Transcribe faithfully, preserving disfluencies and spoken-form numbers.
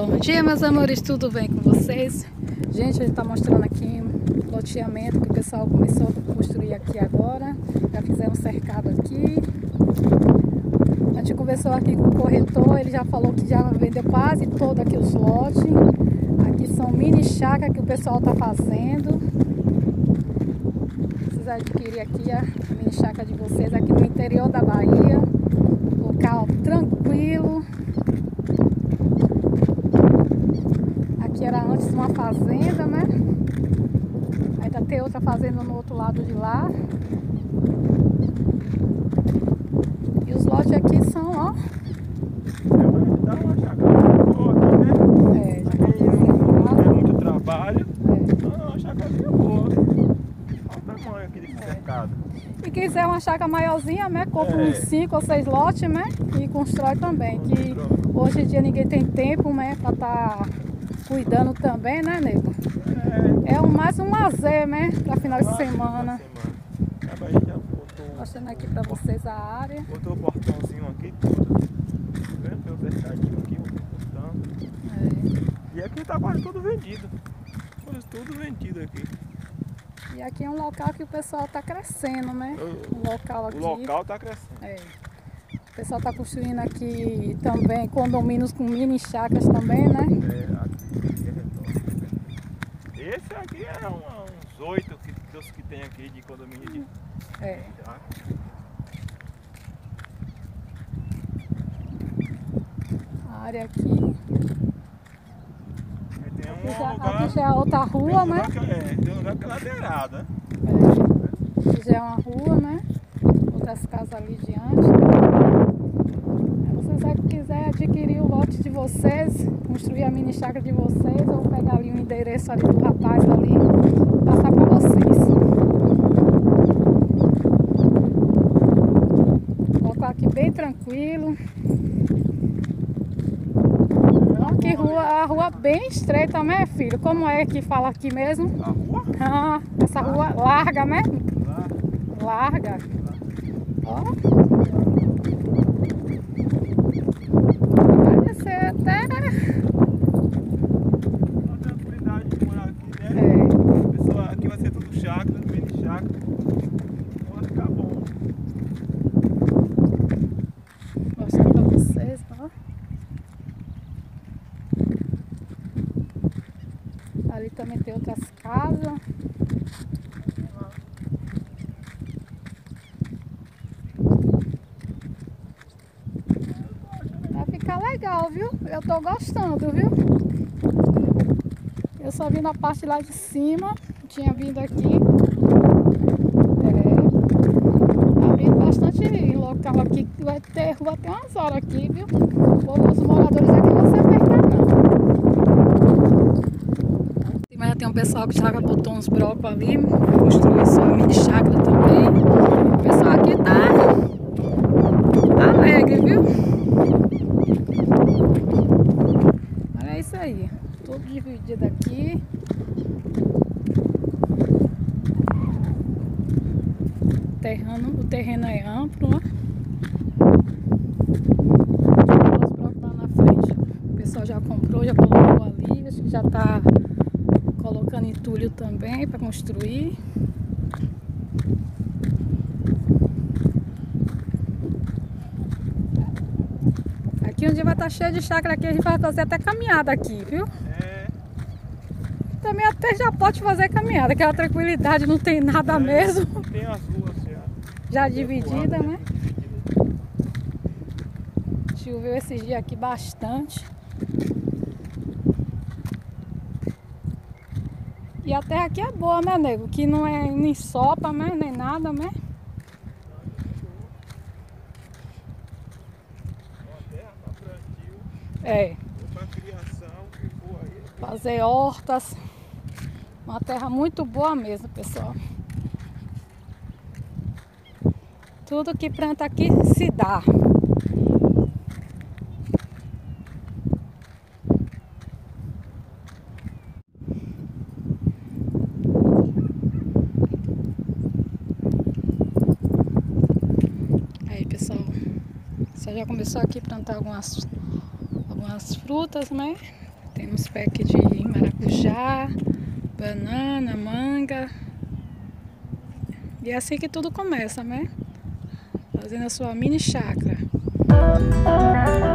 Bom dia, meus amores, tudo bem com vocês? Gente, a gente está mostrando aqui um loteamento que o pessoal começou a construir aqui agora. Já fizeram um cercado aqui. A gente conversou aqui com o corretor, ele já falou que já vendeu quase todo aqui os lotes. Aqui são mini chácara que o pessoal está fazendo. Precisa adquirir aqui a mini chácara de vocês aqui no interior da Bahia. Local tranquilo. Aqui era antes uma fazenda, né? Ainda tem outra fazenda no outro lado de lá. E os lotes aqui são, ó. Dá uma chácara boa aqui, né? É, já aqui não tem muito trabalho. É. Não, uma chácara boa. Olha o tamanho aqui desse É. cercado. E quem quiser uma chácara maiorzinha, né? Compra É. uns cinco ou seis lotes, né? E constrói também. Que hoje em dia ninguém tem tempo, né? Pra estar cuidando também, né, nego? É. É um, mais um lazer, né? Pra final de semana. A gente já botou, Mostrando aqui pra vocês a área. botou o portãozinho aqui, tudo. Tem um cercadinho aqui, um portão. É. E aqui tá quase tudo vendido. Quase tudo vendido aqui. E aqui é um local que o pessoal tá crescendo, né? O local aqui. O local tá crescendo. É. O pessoal tá construindo aqui também condomínios com mini chácaras também, né? É, aqui é redondo. Esse aqui é um, uns oito que, dos que tem aqui de condomínio de É. chácara. A área aqui. Aí tem um Aqui já, lugar, aqui já é outra tem um rua, né? lugar que, é, tem um lugar que é ladeirada. É. Aqui já é uma rua, né? Outras casas ali diante. Se vocês quiserem adquirir o lote de vocês, construir a mini chácara de vocês, eu vou pegar ali o endereço ali do rapaz ali e passar para vocês. Local aqui bem tranquilo. Ó, que rua, a rua bem estreita, né, filho? Como é que fala aqui mesmo? A rua? Ah, essa rua larga, né? Lá. Larga. Ó. Vai ser até. Uma tranquilidade de morar aqui, né? É. Pessoal, aqui vai ser tudo chácara, mini chácara. Então vai ficar bom. Vou mostrar pra vocês, ó. Ali também tem outras casas. Vai ficar legal, viu? Eu tô gostando, viu? Eu só vim na parte lá de cima. Tinha vindo aqui. É. Tá vindo bastante local aqui. Vai ter rua até umas horas aqui, viu? Os moradores aqui não se apertar, não. Mas tem um pessoal que já botou uns brocos ali. Construiu sua mini chácara também. O pessoal aqui tá, tá alegre, viu? Olha isso aí. Tudo dividido aqui. O terreno, o terreno é amplo, né? Olha os blocos lá na frente. O pessoal já comprou, já colocou ali. Acho que já tá colocando entulho também para construir. Aqui um dia vai estar cheio de chácara aqui, a gente vai fazer até caminhada aqui, viu? É. Também até já pode fazer caminhada, aquela tranquilidade, não tem nada É, mesmo. tem as ruas já. Já dividida, né? Choveu esses dias aqui bastante. E a terra aqui é boa, né, nego? Que não é nem sopa, né? Nem nada, né? É. Para criação, que for aí. Fazer hortas. Uma terra muito boa mesmo, pessoal. Tudo que planta aqui se dá. Aí, pessoal, você já começou aqui a plantar algumas, algumas frutas, né? Temos pé aqui de maracujá, banana, manga. E é assim que tudo começa, né? Fazendo a sua mini chácara.